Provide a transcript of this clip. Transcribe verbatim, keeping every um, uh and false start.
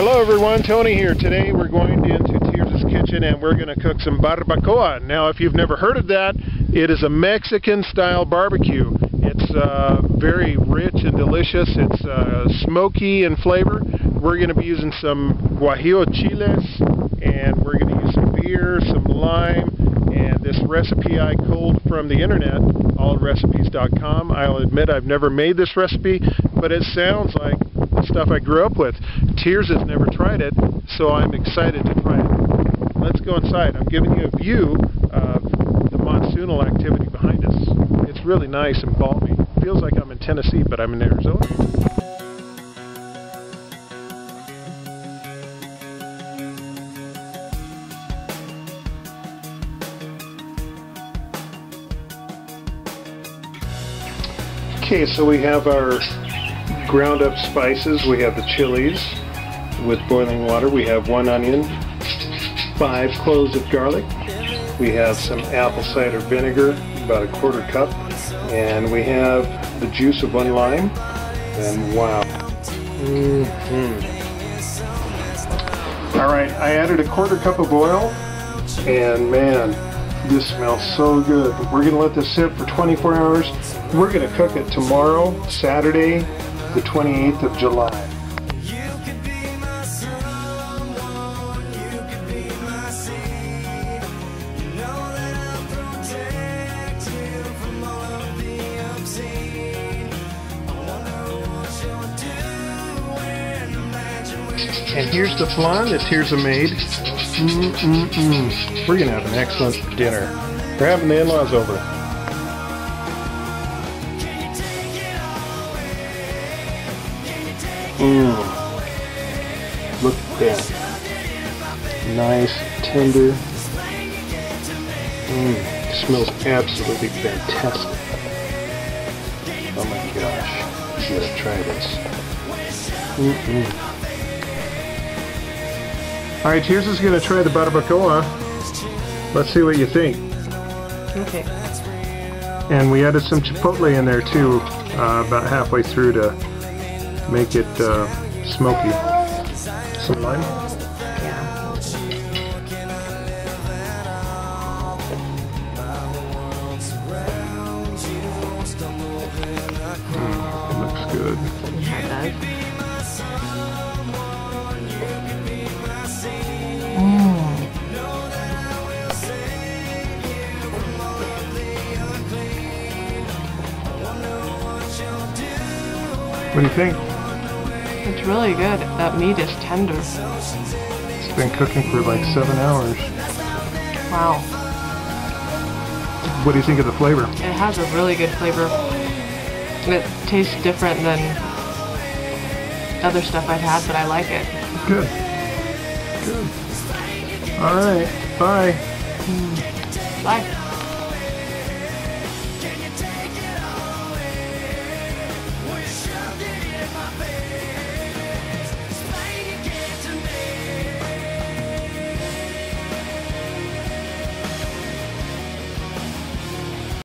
Hello everyone, Tony here. Today we're going into Tears' kitchen and we're going to cook some barbacoa. Now if you've never heard of that, it is a Mexican style barbecue. It's uh, very rich and delicious. It's uh, smoky in flavor. We're going to be using some guajillo chiles and we're going to use some beer, some lime, and this recipe I culled from the internet, all recipes dot com. I'll admit I've never made this recipe, but it sounds like stuff I grew up with. Tears has never tried it, so I'm excited to try it. Let's go inside. I'm giving you a view of the monsoonal activity behind us. It's really nice and balmy. It feels like I'm in Tennessee, but I'm in Arizona. Okay, so we have our ground up spices. We have the chilies with boiling water. We have one onion, five cloves of garlic. We have some apple cider vinegar, about a quarter cup, and we have the juice of one lime. And wow. Mm-hmm. All right, I added a quarter cup of oil, and man, this smells so good. We're gonna let this sit for twenty-four hours. We're gonna cook it tomorrow, Saturday, the twenty-eighth of July. And here's the flan that Tears made. Mm-mm-mm. We're gonna have an excellent dinner. We're having the in-laws over. Mmm. Look at that. Nice, tender. Mmm. Smells absolutely fantastic. Oh my gosh. You gotta try this. Mm-mm. Alright, Tears is gonna try the barbacoa. Let's see what you think. Okay. And we added some chipotle in there too, uh, about halfway through to make it uh, smoky. Some lime? Yeah. Mm, it looks good. Yeah, it does. What do you think? It's really good. That meat is tender. It's been cooking for like seven hours. Wow. What do you think of the flavor? It has a really good flavor. It tastes different than other stuff I've had, but I like it. Good. Good. All right. Bye. Bye.